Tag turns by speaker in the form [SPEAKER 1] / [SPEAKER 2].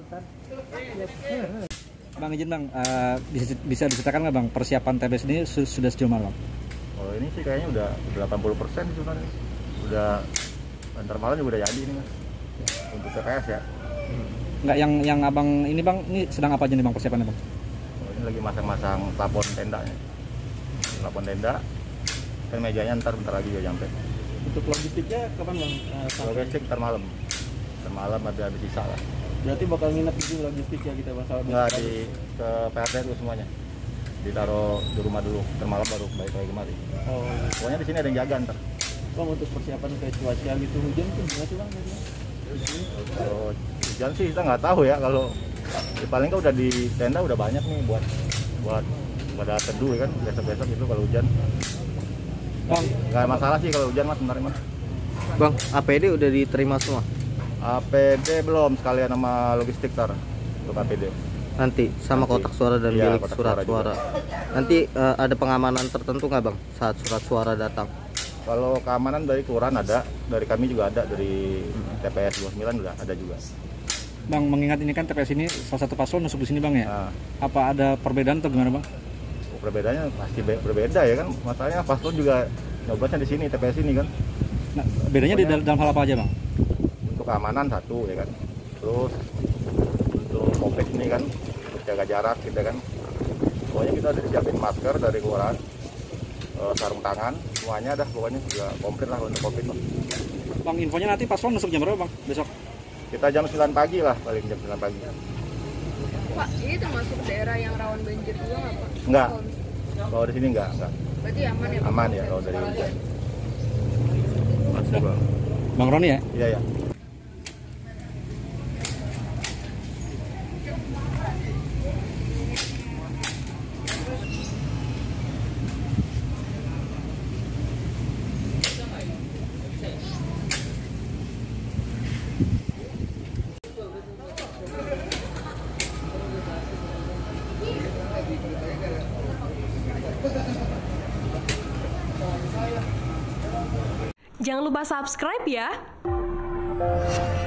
[SPEAKER 1] Bang izin bang, bisa diceritakan nggak bang persiapan TBS ini sudah sejauh mana bang?
[SPEAKER 2] Oh ini sih kayaknya udah 80% sebenarnya. Udah antar malam juga udah jadi ini mas. Untuk TPS ya.
[SPEAKER 1] Nggak yang abang ini bang, ini sedang apa aja nih bang persiapannya bang?
[SPEAKER 2] Oh, ini lagi masang-masang plafon tendanya. Plafon tenda. Kan mejanya ntar bentar lagi juga nyampe.
[SPEAKER 3] Untuk logistiknya kapan bang?
[SPEAKER 2] Logistik ntar malam. Ntar malam ada sisa lah.
[SPEAKER 3] Berarti bakal nginep di logistik ya kita bang?
[SPEAKER 2] Nggak ke PRT dulu semuanya. Ditaruh di rumah dulu. Ntar malam baru balik lagi kemari.
[SPEAKER 3] Oh.
[SPEAKER 2] Pokoknya di sini ada yang jaga ntar.
[SPEAKER 3] Bang untuk persiapan kayak cuaca gitu hujan tuh gimana sih bang?
[SPEAKER 2] Kalau hujan sih kita nggak tahu ya. Kalau paling kan udah di tenda udah banyak nih buat pada teduh kan besok-besok itu kalau hujan.
[SPEAKER 1] Bang,
[SPEAKER 2] Nggak masalah sih kalau hujan mas bentar mas.
[SPEAKER 4] Bang, APD udah diterima semua?
[SPEAKER 2] APD belum, sekalian sama logistik tar untuk APD.
[SPEAKER 4] Nanti sama
[SPEAKER 2] Nanti.
[SPEAKER 4] kotak suara dan
[SPEAKER 2] Iya,
[SPEAKER 4] bilik
[SPEAKER 2] kotak
[SPEAKER 4] surat
[SPEAKER 2] suara
[SPEAKER 4] suara. Nanti ada pengamanan tertentu nggak bang saat surat suara datang?
[SPEAKER 2] Kalau keamanan dari kelurahan ada, dari kami juga ada, dari TPS 29 juga ada juga.
[SPEAKER 1] bang mengingat ini kan TPS ini salah satu paslon masuk di sini bang ya.
[SPEAKER 2] Nah,
[SPEAKER 1] Apa ada perbedaan atau gimana bang?
[SPEAKER 2] perbedaannya pasti berbeda ya kan. Masalahnya paslon juga nyobosnya di sini TPS ini kan.
[SPEAKER 1] Nah, bedanya di dalam hal apa aja bang?
[SPEAKER 2] Untuk keamanan satu ya kan. Terus untuk COVID ini kan, untuk jaga jarak kita kan. Pokoknya kita udah disiapin masker dari kelurahan, sarung tangan, semuanya dah pokoknya sudah komplit lah untuk COVID lah.
[SPEAKER 1] Bang infonya nanti paslon masuk jam berapa bang besok?
[SPEAKER 2] Kita jam 9 pagi lah, paling jam 9 pagi.
[SPEAKER 5] Pak, ini termasuk daerah yang rawan banjir juga nggak Pak?
[SPEAKER 2] Enggak.
[SPEAKER 5] Kalau
[SPEAKER 2] Kalau di sini enggak.
[SPEAKER 5] berarti aman ya Pak?
[SPEAKER 2] Aman ya kalau dari hujan.
[SPEAKER 4] Masih bang.
[SPEAKER 1] Bang Roni ya?
[SPEAKER 2] Iya ya.
[SPEAKER 6] Jangan lupa subscribe ya.